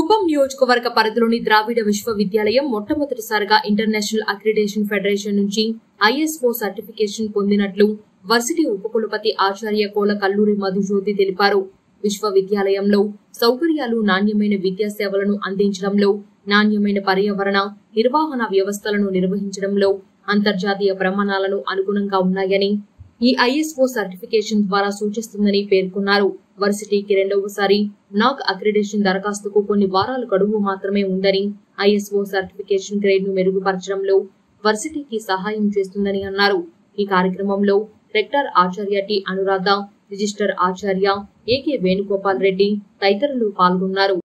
కుప్పం నియోజకవర్గ పరిధిలోని ద్రావిడ విశ్వవిద్యాలయం మొట్టమొదటిసారిగా ఇంటర్నేషనల్ అక్రిడేషన్ ఫెడరేషన్ నుంచి ఐఎస్ఓ సర్టిఫికేషన్ పొందినట్లు వర్సిటీ ఉపకులపతి ఆచార్య కోల కల్లూరి మధుజ్యోతి తెలిపారు. విశ్వవిద్యాలయంలో సౌకర్యాలు, నాణ్యమైన విద్యా సేవలను అందించడంలో, నాణ్యమైన పర్యావరణ నిర్వహణ వ్యవస్థలను నిర్వహించడంలో అంతర్జాతీయ ప్రమాణాలను అనుగుణంగా ఉన్నాయని ఈ ఐఎస్ఓ సర్టిఫికేషన్ ద్వారా సూచిస్తుందని పేర్కొన్నారు. వర్సిటీకి రెండవసారి నాక్ అక్రిడేషన్ దరఖాస్తుకు కొన్ని వారాల గడువు మాత్రమే ఉందని, ఐఎస్ఓ సర్టిఫికేషన్ గ్రేడ్ ను మెరుగుపరచడంలో వర్సిటీకి సహాయం చేస్తుందని అన్నారు. ఈ కార్యక్రమంలో రెక్టర్ ఆచార్య టి అనురాధ, రిజిస్టర్ ఆచార్య ఏకే వేణుగోపాల్ రెడ్డి తదితరులు పాల్గొన్నారు.